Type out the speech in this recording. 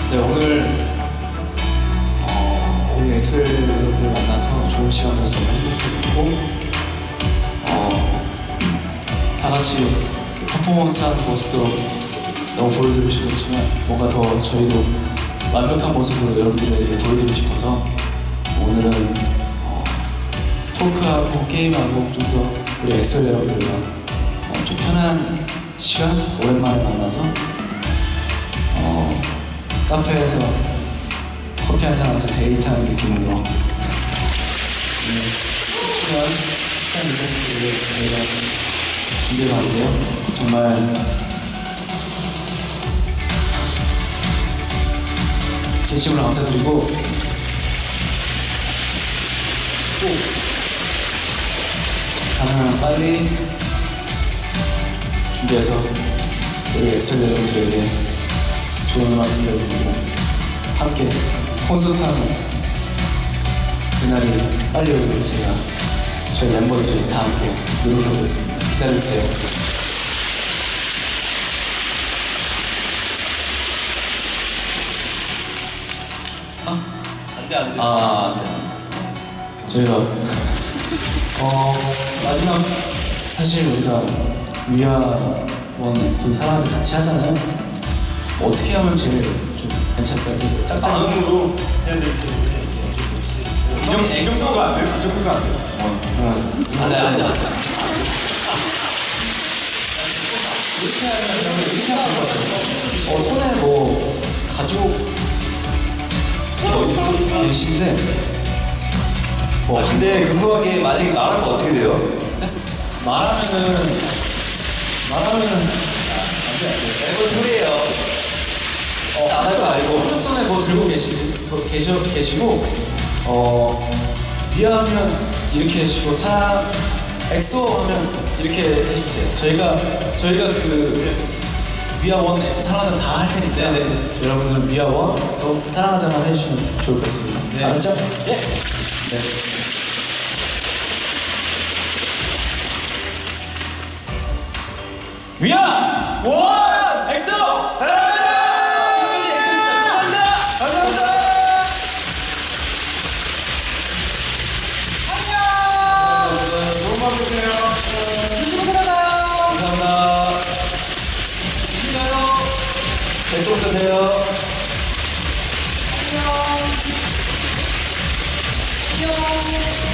네, 오늘 우리 엑소엘들 만나서 좋은 시간 보내서 너무 행복했고 다 같이 퍼포먼스하는 모습도 너무 보여드리고 싶었지만 뭔가 더 저희도 완벽한 모습으로 여러분들에게 보여드리고 싶어서 오늘은 토크하고 게임하고 좀 더 우리 엑소엘 여러분들과 좀 편한 시간 오랜만에 만나서 카페에서 커피 한잔 하면서 데이트하는 느낌으로 시간 이벤트를 저희가 준비해봤는데요. 정말 진심으로 감사드리고 꼭 가능하면 빨리 준비해서 우리 엑소엘 여러분들에게 좋은 음악 들려드리고 함께 콘서트하는 그날이 빨리 오길 제가 저희 멤버들이 다 함께 노력해보겠습니다. 기다려주세요. 안돼. 네. 저희가 마지막 사실 우리가 위아원 엑소 사랑하자 같이 하잖아요. 어떻게 하면 제일 좀 괜찮을까요? 짝짝 마음으로 해야 되기 때문에 이 정도가 안 돼요? 이 정도가 안 돼요? 안돼. 이렇게 하면 것 같아요. 손에 뭐 가족 계신데 근데 궁금하게 만약에 말하면 어떻게 돼요? 네? 말하면은 멤버 소리예요. 안 할 거 알고. 한쪽손에 뭐 들고 계시고 위하면 이렇게 해주시고 엑소 하면 이렇게 해주세요. 저희가 그 위아원 엑소 사랑하자 다 할 테니까 여러분들은 위아원 엑소 사랑하자만 해주시면 좋을 것 같습니다. 네. 알았죠? 예. 네. 위아 원! 엑소 사랑합니다! 감사합니다! 안녕! 좋은 밤 되세요. 조심히 들어가요. 감사합니다. 조심히 가요. 뵙도록 하세요. 안녕. 안녕.